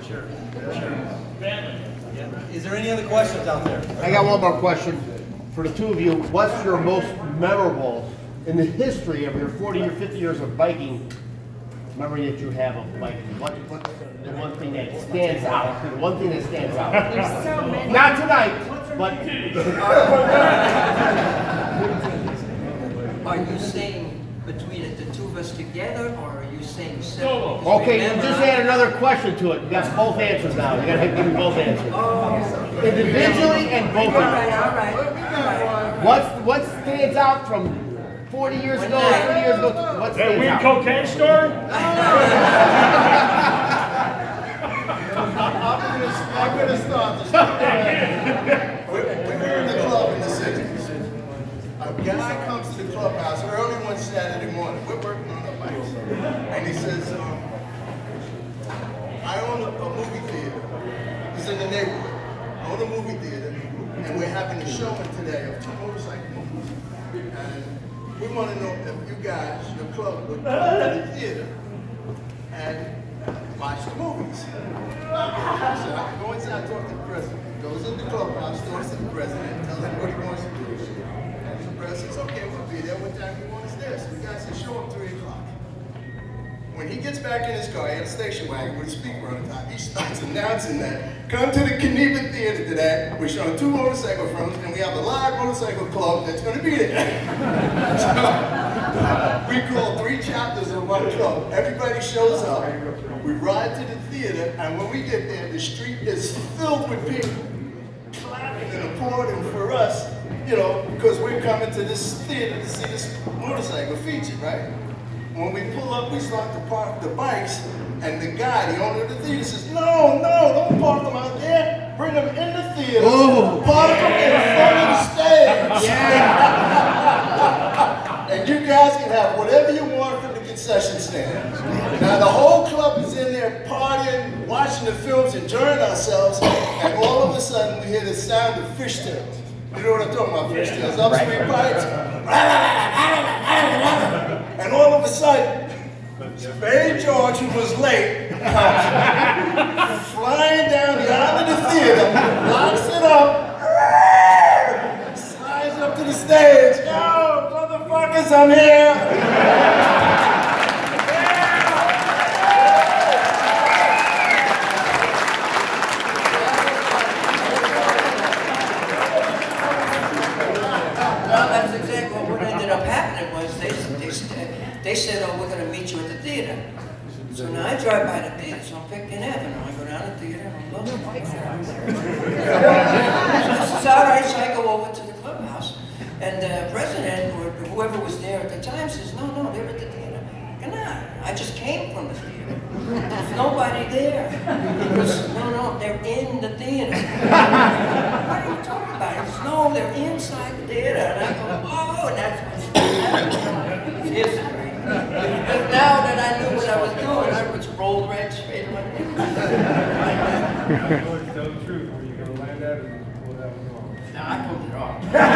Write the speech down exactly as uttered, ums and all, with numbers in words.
for sure. For sure. Yeah. Is there any other questions out there? I got one more question for the two of you. What's your most memorable in the history of your forty or fifty years of biking memory that you have of biking? What, what's the one thing that stands out? The one thing that stands out. There's so many. Not tonight, but. Are you saying between the two of us together, or are you saying separate? Okay, you just add another question to it. You got both answers now. You got to give me both answers. Oh. Individually and both. All right, all right, all right. What's what stands out from forty years ago, thirty years ago? What That stands weird out? cocaine story? I'm going to start this. When we were in the club in the sixties, a guy comes to the clubhouse early one Saturday morning. We're working on the bikes. And he says, um, I own a, a movie theater. He's in the neighborhood. I own a movie theater, and we're having a showing today of two motorcycle movies. And we want to know if you guys, your club, would come to the theater and watch the movies. So I can go inside and talk to the president. Goes in the clubhouse, talks to the president, tells him what he wants to do. And the president says, okay, we'll be there. What time do you want us there? So the guy says, show up three o'clock. When he gets back in his car, he had a station wagon with a speaker on the top. He starts announcing that, come to the Knievel Theater today. We're showing two motorcycle films, and we have a live motorcycle club that's going to be there. So, we call three chapters of one club. Everybody shows up. We ride to the theater, and when we get there, the street is filled with people clapping and applauding for us, you know, because we're coming to this theater to see this motorcycle feature, right? When we pull up, we start to park the bikes, and the guy, the owner of the theater, says, no, no, don't park them out there. Bring them in the theater. Ooh, park them in front of the stage. Yeah. And you guys can have whatever you want from the concession stand. Now, the whole club is in there partying, watching the films, enjoying ourselves, and all of a sudden, we hear the sound of fishtails. You know what I'm talking about, fishtails, upstream pipes. And all of a sudden, Spade George, who was late, comes flying down the aisle of the theater, locks it up, slides up to the stage. Yo, motherfuckers, I'm here. They said, oh, we're going to meet you at the theater. So now I drive by the theater, so I'm picking Avenue. I go down the theater, and I'm looking. So this is all right, so I go over to the clubhouse. And the president, or whoever was there at the time, says, no, no, they're at the theater. Come on, I just came from the theater. There's nobody there. He goes, no, no, they're in the theater. What are you talking about? He goes, no, they're inside the theater. And I go, oh, and that's history. But now that I knew what I was doing, I was rolled right straight in my head. Tell the truth, were you going to land that or pull that one off? No, I pulled it off.